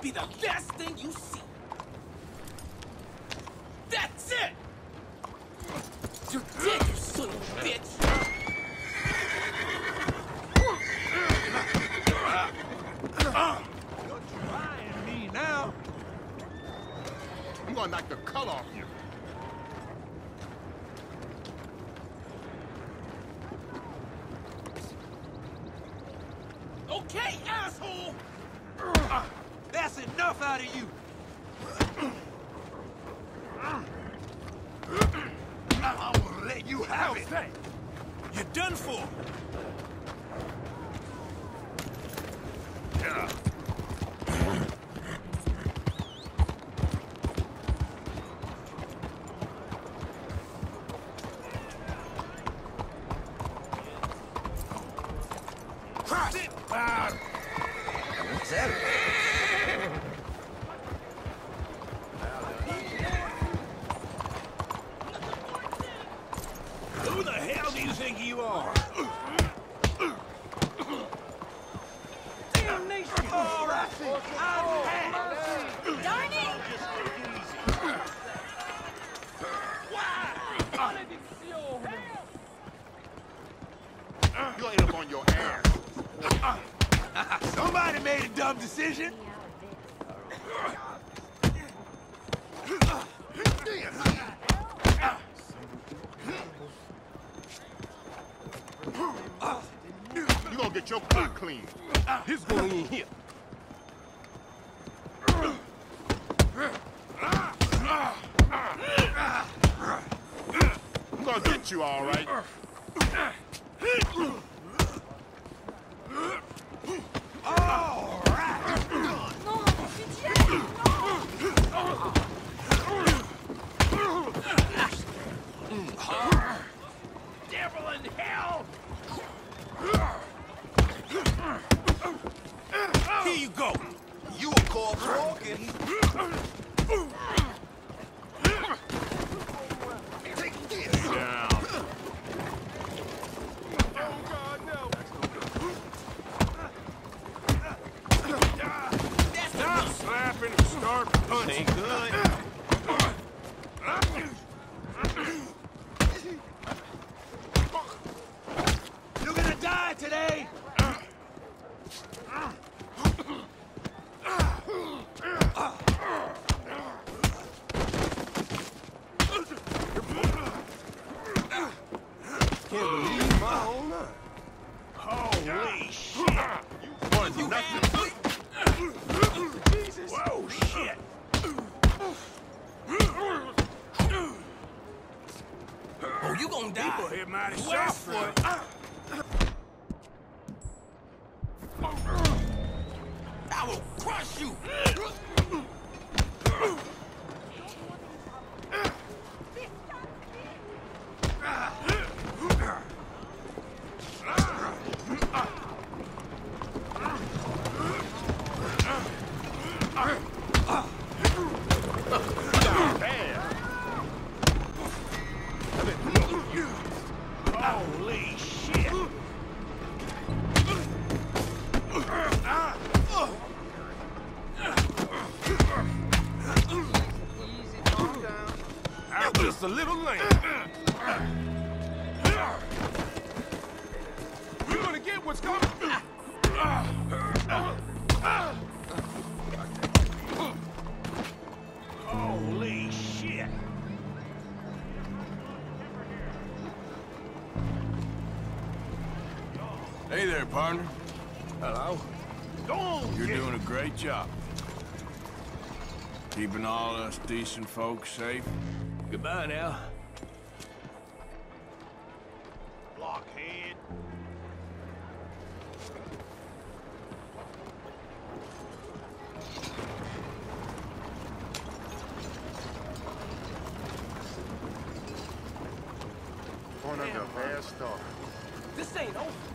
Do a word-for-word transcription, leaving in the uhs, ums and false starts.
be the last thing you see. That's it! You're dead, you son of a bitch! You're trying me now. I'm gonna knock the color off you. Okay, asshole! That's enough out of you. I will let you have it. You're done for. Yeah. What's that? Who the hell do you think you are? Damnation! All right, I've had it. Darn it! You ain't up on your ass. Somebody made a dumb decision. You gonna get your cut clean. He's going in here. I'm gonna get you all right. All right. Non, pitié! Devil in hell! Here you go. You a corpse walking. Take this down. Oh, God, no. Stop slapping and start punching. Ain't good. You're gonna die today. Can't believe my own eye. Holy shit! Wanna do nothing. Jesus! Whoa, shit! Oh, you gonna die. People hit mighty West soft for it. I will crush you! Holy shit! I'm just a little lame. You're gonna get what's coming. Holy shit! Hey there, partner. Hello. Don't You're get doing a great job. Keeping all us decent folks safe. Goodbye now. blockhead. One of the bad stuff. This ain't over.